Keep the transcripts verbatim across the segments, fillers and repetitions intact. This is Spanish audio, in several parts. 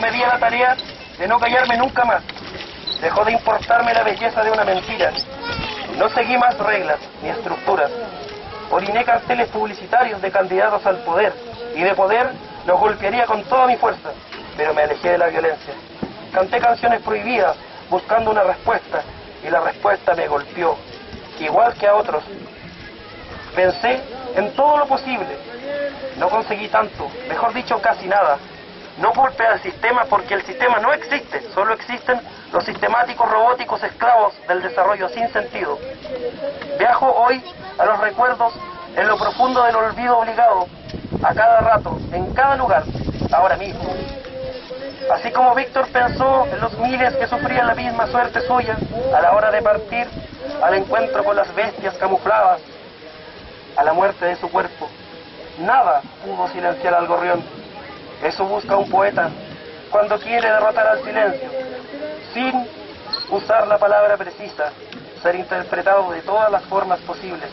me di a la tarea de no callarme nunca más. Dejó de importarme la belleza de una mentira. No seguí más reglas ni estructuras. Oriné carteles publicitarios de candidatos al poder, y de poder los golpearía con toda mi fuerza, pero me alejé de la violencia. Canté canciones prohibidas buscando una respuesta, y la respuesta me golpeó, igual que a otros. Pensé en todo lo posible. No conseguí tanto, mejor dicho, casi nada. No culpe al sistema, porque el sistema no existe, solo existen los sistemáticos robóticos esclavos del desarrollo sin sentido. Viajo hoy a los recuerdos en lo profundo del olvido obligado, a cada rato, en cada lugar, ahora mismo. Así como Víctor pensó en los miles que sufrían la misma suerte suya a la hora de partir al encuentro con las bestias camufladas, a la muerte de su cuerpo, nada pudo silenciar al gorrión. Eso busca un poeta cuando quiere derrotar al silencio, sin usar la palabra precisa, ser interpretado de todas las formas posibles.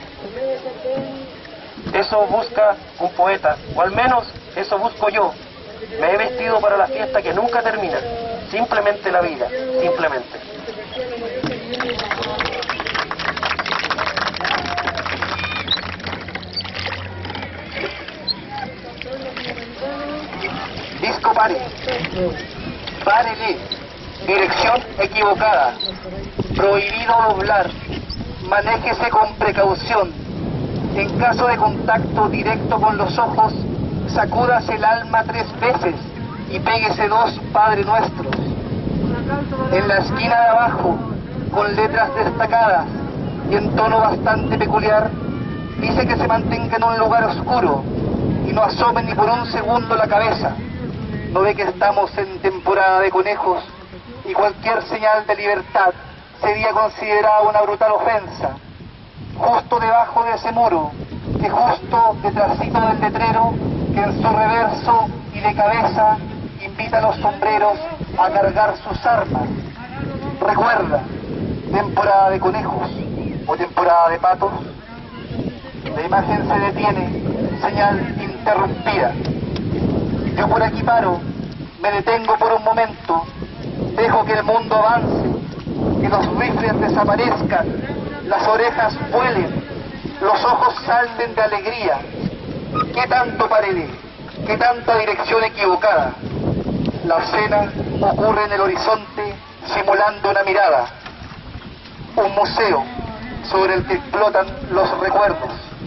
Eso busca un poeta, o al menos eso busco yo. Me he vestido para la fiesta que nunca termina, simplemente la vida, simplemente. Disco pare. Párele. Dirección equivocada. Prohibido doblar. Manéjese con precaución. En caso de contacto directo con los ojos, sacúdase el alma tres veces y péguese dos Padre Nuestros. En la esquina de abajo, con letras destacadas y en tono bastante peculiar, dice que se mantenga en un lugar oscuro y no asome ni por un segundo la cabeza. ¿No ve que estamos en temporada de conejos y cualquier señal de libertad sería considerada una brutal ofensa? Justo debajo de ese muro, que justo detrásito del letrero, que en su reverso y de cabeza invita a los sombreros a cargar sus armas. Recuerda, temporada de conejos o temporada de patos. La imagen se detiene, señal interrumpida. Yo por aquí paro, me detengo por un momento, dejo que el mundo avance, que los rifles desaparezcan, las orejas vuelen, los ojos salten de alegría. ¿Qué tanto paré? ¿Qué tanta dirección equivocada? La escena ocurre en el horizonte simulando una mirada, un museo sobre el que explotan los recuerdos.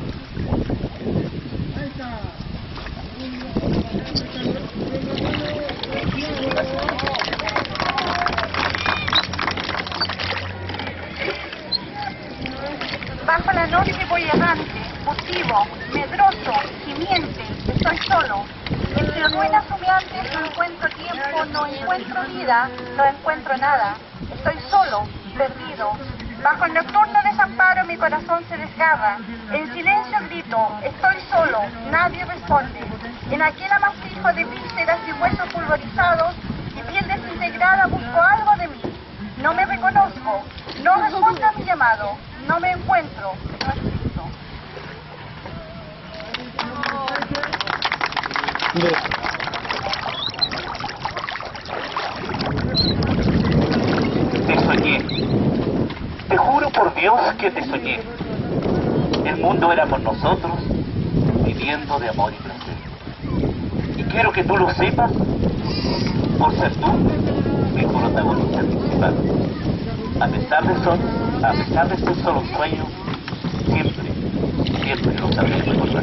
Bajo la noche voy errante, furtivo, medroso, gimiente, estoy solo. Entre ruinas humeantes no encuentro tiempo, no encuentro vida, no encuentro nada. Estoy solo, perdido. Bajo el nocturno desamparo mi corazón se desgarra. En silencio grito, estoy solo, nadie responde. En aquel amasijo de vísceras y huesos pulverizados y piel desintegrada busco algo de mí. No me reconozco, no respondo a mi llamado, no me encuentro, no existo. Te soñé. Te juro por Dios que te soñé. El mundo era por nosotros, viviendo de amor y placer. Y quiero que tú lo sepas, por ser tú mi protagonista principal. A pesar de eso, a pesar de ser solo un sueño, siempre, siempre lo sabré recordar.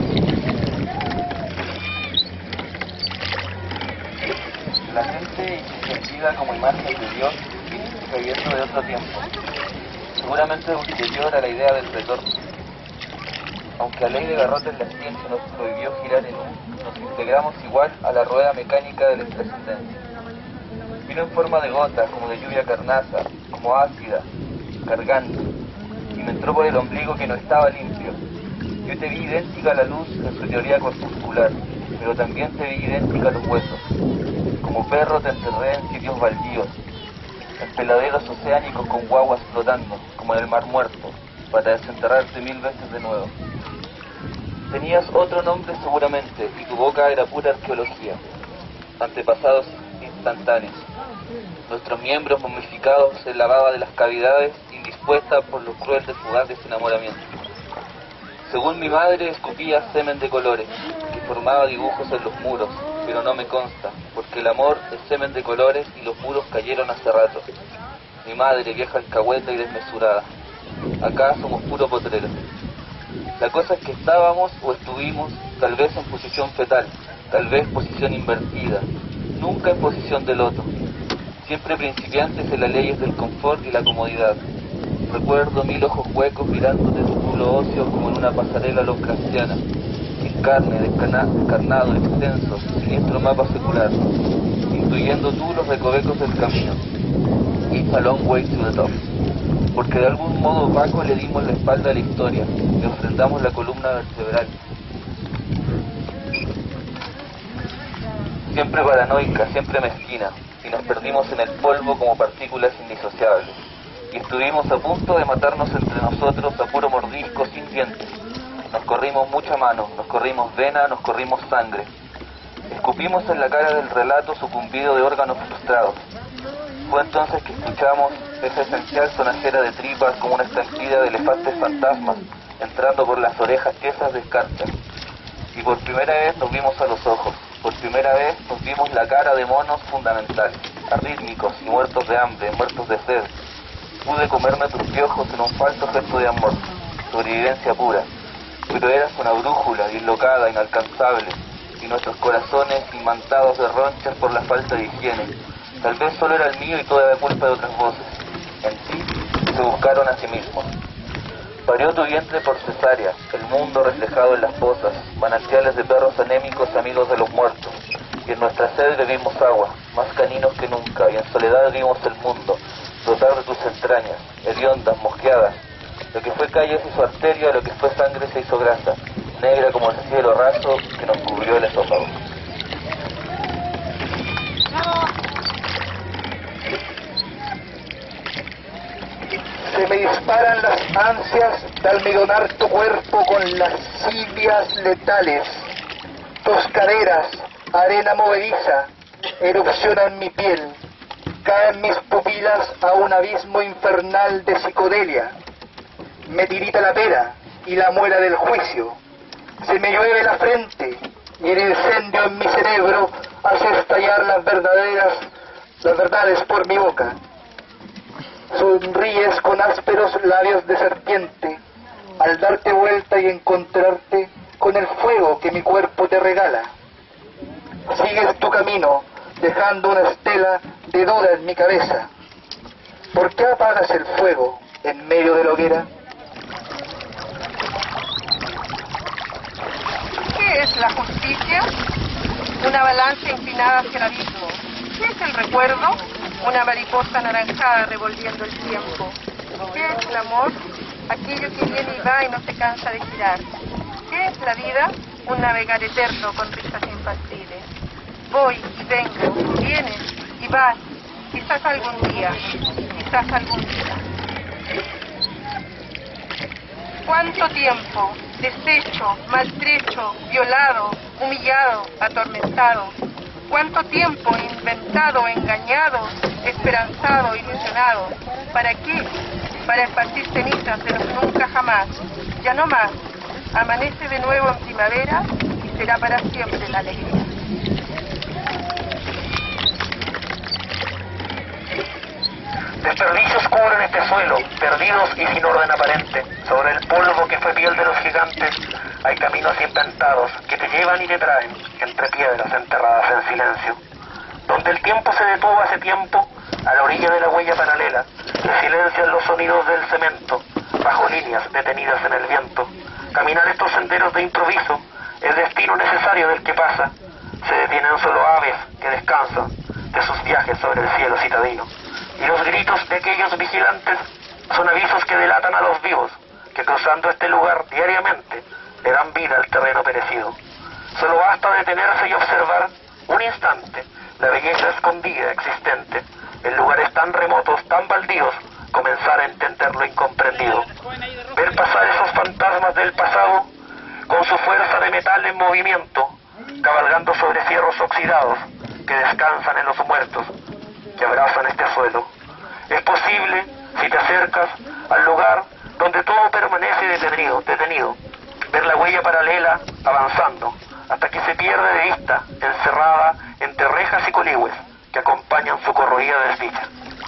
La gente encendida como imagen de Dios viene cayendo de otro tiempo. Seguramente ulterior a la idea del retorno. Aunque la ley de garrote en la ciencia nos prohibió girar en U, nos integramos igual a la rueda mecánica de la trascendencia. Vino en forma de gota, como de lluvia carnaza, como ácida, cargante, y me entró por el ombligo que no estaba limpio. Yo te vi idéntica a la luz en su teoría corpuscular, pero también te vi idéntica a los huesos. Como perro te enterré en sitios baldíos, en peladeros oceánicos con guaguas flotando, como en el mar muerto, para desenterrarte mil veces de nuevo. Tenías otro nombre seguramente, y tu boca era pura arqueología. antepasados instantáneos. Nuestros miembros momificados en la baba de las cavidades, indispuesta por los cruel de fugaz desenamoramiento. Según mi madre, escupía semen de colores, que formaba dibujos en los muros, pero no me consta, porque el amor es semen de colores y los muros cayeron hace rato. Mi madre, vieja alcahueta y desmesurada. Acá somos puro potrero. La cosa es que estábamos o estuvimos, tal vez en posición fetal, tal vez posición invertida, nunca en posición de loto. Siempre principiantes en las leyes del confort y la comodidad. Recuerdo mil ojos huecos mirándote tu culo óseo como en una pasarela lovecraftiana, sin carne, descana, descarnado, extenso, siniestro mapa secular, intuyendo tú los recovecos del camino. It's a long way to the top. Porque de algún modo opaco le dimos la espalda a la historia, le ofrendamos la columna vertebral. Siempre paranoica, siempre mezquina, y nos perdimos en el polvo como partículas indisociables. Y estuvimos a punto de matarnos entre nosotros a puro mordisco sin dientes. Nos corrimos mucha mano, nos corrimos vena, nos corrimos sangre. Escupimos en la cara del relato sucumbido de órganos frustrados. Fue entonces que escuchamos esa esencial sonajera de tripas como una estampida de elefantes fantasmas entrando por las orejas tiesas de escarcha. Y por primera vez nos vimos a los ojos, por primera vez nos vimos la cara de monos fundamentales, arrítmicos y muertos de hambre, muertos de sed. Pude comerme tus piojos en un falso gesto de amor, sobrevivencia pura, pero eras una brújula dislocada, inalcanzable, y nuestros corazones imantados de ronchas por la falta de higiene. Tal vez solo era el mío y toda la culpa de otras voces. En ti se buscaron a sí mismos. Parió tu vientre por cesárea, el mundo reflejado en las fosas, manantiales de perros anémicos amigos de los muertos. Y en nuestra sed bebimos agua, más caninos que nunca, y en soledad vimos el mundo, brotar de tus entrañas, hediondas, mosqueadas. Lo que fue calle se hizo arteria, lo que fue sangre se hizo grasa, negra como el cielo raso que nos cubrió el esófago. Se me disparan las ansias de almidonar tu cuerpo con lascivias letales. Tus caderas, arena movediza, erupcionan mi piel. Caen mis pupilas a un abismo infernal de psicodelia. Me tirita la pera y la muela del juicio. Se me llueve la frente y el incendio en mi cerebro hace estallar las verdaderas, las verdades por mi boca. Sonríes con ásperos labios de serpiente al darte vuelta y encontrarte con el fuego que mi cuerpo te regala. Sigues tu camino dejando una estela de duda en mi cabeza. ¿Por qué apagas el fuego en medio de la hoguera? ¿Qué es la justicia? Una balanza inclinada hacia el abismo. ¿Qué es el recuerdo? Una mariposa anaranjada revolviendo el tiempo. ¿Qué es el amor? Aquello que viene y va y no se cansa de girar. ¿Qué es la vida? Un navegar eterno con risas infantiles. Voy y vengo, vienes y vas. Quizás algún día, quizás algún día. ¿Cuánto tiempo? Deshecho, maltrecho, violado, humillado, atormentado. ¿Cuánto tiempo inventado, engañado, esperanzado, ilusionado? ¿Para qué? Para esparcir cenizas de los nunca jamás. Ya no más. Amanece de nuevo en primavera y será para siempre la alegría. Desperdicios cubren este suelo, perdidos y sin orden aparente. Sobre el polvo que fue piel de los gigantes, hay caminos inventados que te llevan y te traen, entre piedras enterradas en silencio. Donde el tiempo se detuvo hace tiempo, a la orilla de la huella paralela, se silencian los sonidos del cemento, bajo líneas detenidas en el viento. Caminar estos senderos de improviso, el destino necesario del que pasa. Se detienen solo aves que descansan de sus viajes sobre el cielo citadino. Y los gritos de aquellos vigilantes son avisos que delatan a los vivos, que cruzando este lugar diariamente le dan vida al terreno perecido. Solo basta detenerse y observar un instante la belleza escondida existente en lugares tan remotos, tan baldíos, comenzar a entender lo incomprendido. Ver pasar esos fantasmas del pasado con su fuerza de metal en movimiento, cabalgando sobre fierros oxidados, que descansan en los muertos, que abrazan este suelo. Es posible, si te acercas al lugar donde todo permanece detenido, detenido, ver la huella paralela avanzando, hasta que se pierde de vista, encerrada entre rejas y coligües que acompañan su corroída desdicha.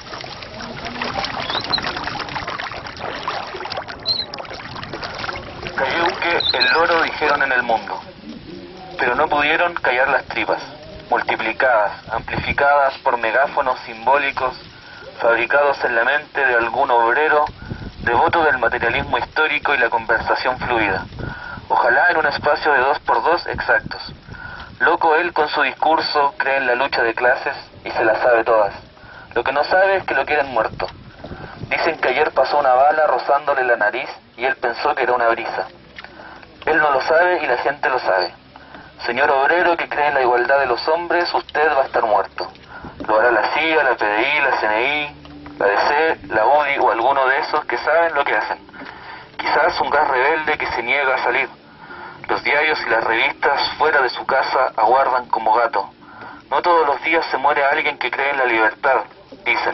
Cayeuque, el loro, dijeron en el mundo, pero no pudieron callar las tripas, multiplicadas, amplificadas por megáfonos simbólicos fabricados en la mente de algún obrero devoto del materialismo histórico y la conversación fluida, ojalá en un espacio de dos por dos exactos. Loco él con su discurso, cree en la lucha de clases y se las sabe todas. Lo que no sabe es que lo quieren muerto. Dicen que ayer pasó una bala rozándole la nariz y él pensó que era una brisa. Él no lo sabe y la gente lo sabe. Señor obrero que cree en la igualdad de los hombres, usted va a estar muerto. Lo hará la C I A, la P D I, la C N I, la D C, la U D I o alguno de esos que saben lo que hacen. Quizás un gas rebelde que se niega a salir. Los diarios y las revistas fuera de su casa aguardan como gato. No todos los días se muere alguien que cree en la libertad, dicen.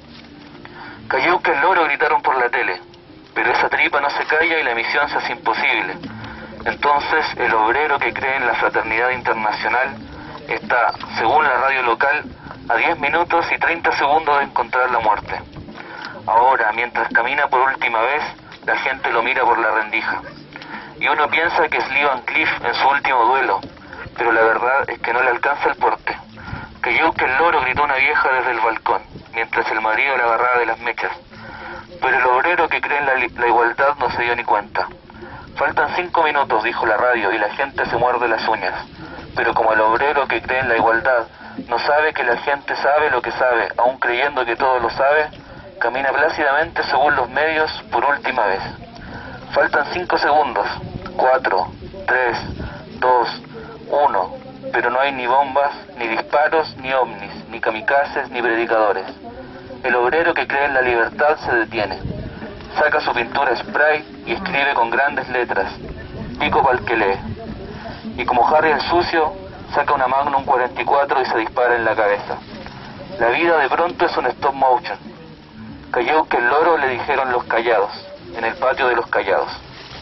Cayeuque el loro, gritaron por la tele, pero esa tripa no se calla y la emisión se hace imposible. Entonces el obrero que cree en la fraternidad internacional está, según la radio local, a diez minutos y treinta segundos de encontrar la muerte. Ahora, mientras camina por última vez, la gente lo mira por la rendija. Y uno piensa que es Lee Van Cleef en su último duelo, pero la verdad es que no le alcanza el porte. Cayeuque el loro, gritó una vieja desde el balcón, mientras el marido la agarraba de las mechas. Pero el obrero que cree en la, la igualdad no se dio ni cuenta. Faltan cinco minutos, dijo la radio, y la gente se muerde las uñas. Pero como el obrero que cree en la igualdad no sabe que la gente sabe lo que sabe, aún creyendo que todo lo sabe, camina plácidamente según los medios por última vez. Faltan cinco segundos. Cuatro, tres, dos, uno. Pero no hay ni bombas, ni disparos, ni ovnis, ni kamikazes, ni predicadores. El obrero que cree en la libertad se detiene. Saca su pintura spray y escribe con grandes letras, pico pa'l que lee. Y como Harry el sucio, saca una Magnum cuarenta y cuatro y se dispara en la cabeza. La vida de pronto es un stop motion. Cayeuque el loro, le dijeron los callados, en el patio de los callados.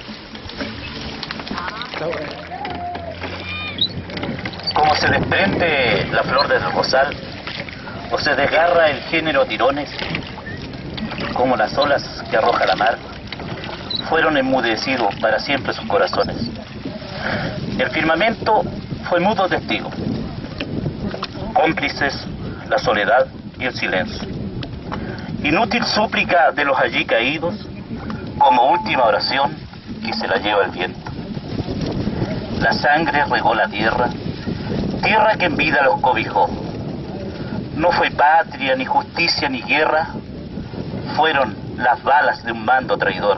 Como se desprende la flor del rosal, o se desgarra el género a tirones, como las olas que arroja la mar, fueron enmudecidos para siempre sus corazones. El firmamento fue mudo testigo, cómplices la soledad y el silencio. Inútil súplica de los allí caídos, como última oración que se la lleva el viento. La sangre regó la tierra, tierra que en vida los cobijó. No fue patria, ni justicia, ni guerra, fueron las balas de un mando traidor.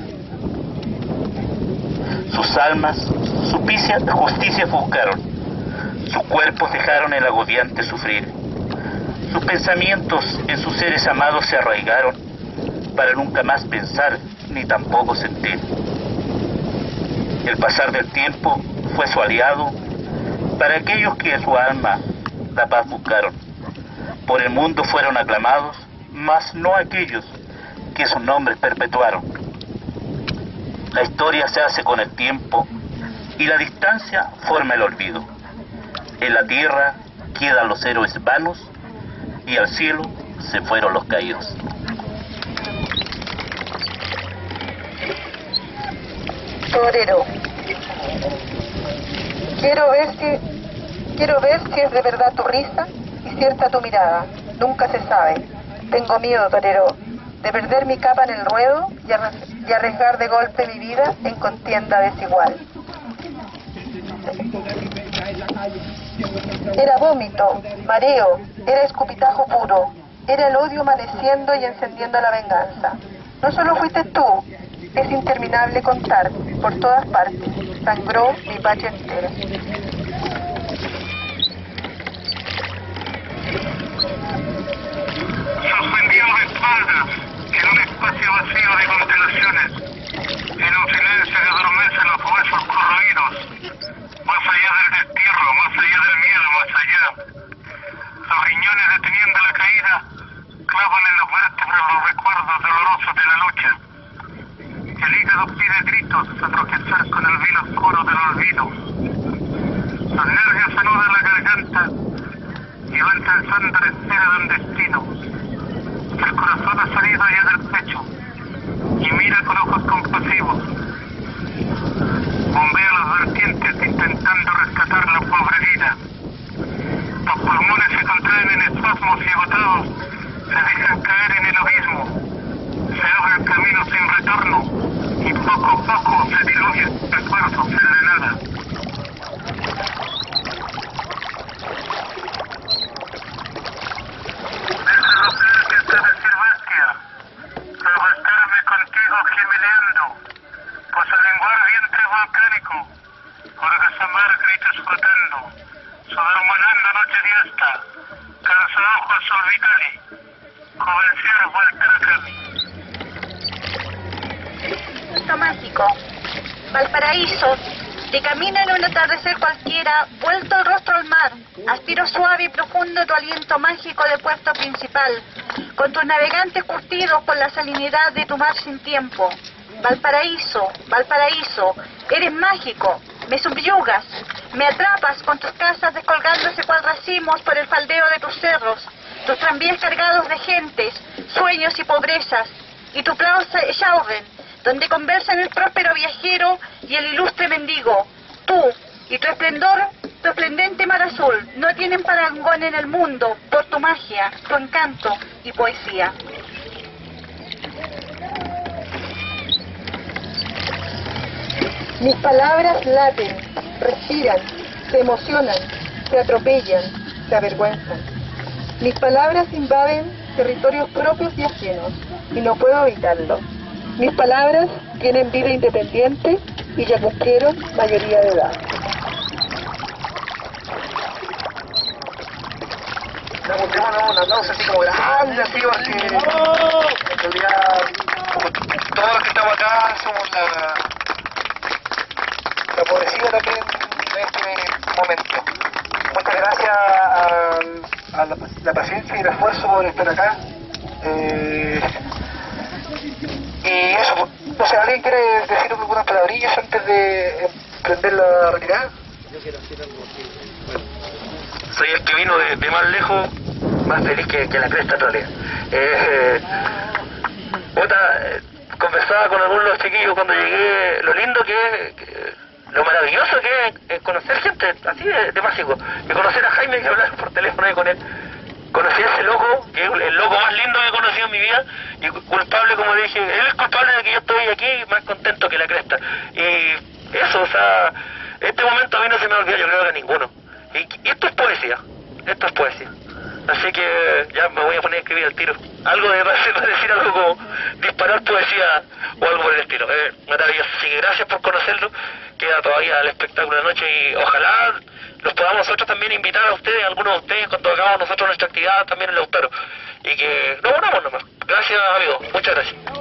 Sus almas, su justicia buscaron, sus cuerpos dejaron el agobiante sufrir. Sus pensamientos en sus seres amados se arraigaron para nunca más pensar ni tampoco sentir. El pasar del tiempo fue su aliado para aquellos que en su alma la paz buscaron. Por el mundo fueron aclamados, mas no aquellos que sus nombres perpetuaron. La historia se hace con el tiempo y la distancia forma el olvido. En la tierra quedan los héroes vanos y al cielo se fueron los caídos. Torero, quiero ver si quiero ver si es de verdad tu risa y cierta tu mirada. Nunca se sabe. Tengo miedo, torero, de perder mi capa en el ruedo y, arre y arriesgar de golpe mi vida en contienda desigual. Era vómito, mareo, era escupitajo puro, era el odio amaneciendo y encendiendo la venganza. No solo fuiste tú, es interminable contar, por todas partes, sangró mi patria entera. Suspendíamos espaldas en un espacio vacío de constelaciones, en un silencio que adormece los huesos corroídos, más allá del destierro, más allá del miedo, más allá entorno y poco a poco se diluyen recuerdos en la nada. Desde los cerques de Silvestia, al estarme contigo gemileando, pues al lenguar vientre volcánico, holgazamar gritos flotando, sobrehumанando noche diesta, cansa ojos orbitali, convencer vuelta a cami. Punto mágico. Valparaíso, de camino en un atardecer cualquiera, vuelto el rostro al mar, aspiro suave y profundo tu aliento mágico de puerto principal, con tus navegantes curtidos por la salinidad de tu mar sin tiempo. Valparaíso, Valparaíso, eres mágico, me subyugas, me atrapas con tus casas descolgándose cual racimos por el faldeo de tus cerros, tus tranvías cargados de gentes, sueños y pobrezas, y tu plaza Chaurren, donde conversan el próspero viajero y el ilustre mendigo. Tú y tu esplendor, tu esplendente mar azul, no tienen parangón en el mundo por tu magia, tu encanto y poesía. Mis palabras laten, respiran, se emocionan, se atropellan, se avergüenzan. Mis palabras invaden territorios propios y ajenos, y no puedo evitarlo. Mis palabras tienen vida independiente y ya cumplieron mayoría de edad. Damos un aplauso así como grande, así, porque en realidad, como todos los que estamos acá, somos la, la poesía también de este momento. Muchas gracias a, a la, la paciencia y el esfuerzo por estar acá. Eh, y eso, no sé, ¿alguien quiere decir algunas palabrillas antes de emprender la retirada? Yo quiero decir algo así. Bueno, soy el que vino de, de más lejos, más feliz que, que la cresta todavía. Eh, otra, eh, conversaba con algunos de los chiquillos cuando llegué, lo lindo que es, que, lo maravilloso que es, es conocer gente así de, de mágico, y conocer a Jaime y hablar por teléfono ahí con él. Conocí a ese loco, que es el loco más lindo que he conocido en mi vida, y culpable, como dije, él es culpable de que yo estoy aquí más contento que la cresta. Y eso, o sea, este momento a mí no se me olvida, yo creo que a ninguno. Y, y esto es poesía, esto es poesía. Así que ya me voy a poner a escribir al tiro. Algo de decir algo como disparar poesía o algo por el estilo. Eh, maravilloso. Así que gracias por conocerlo. Queda todavía el espectáculo de noche y ojalá los podamos nosotros también invitar a ustedes, a algunos de ustedes, cuando hagamos nosotros nuestra actividad también en Lautaro. Y que nos unamos nomás. Gracias, amigos. Muchas gracias.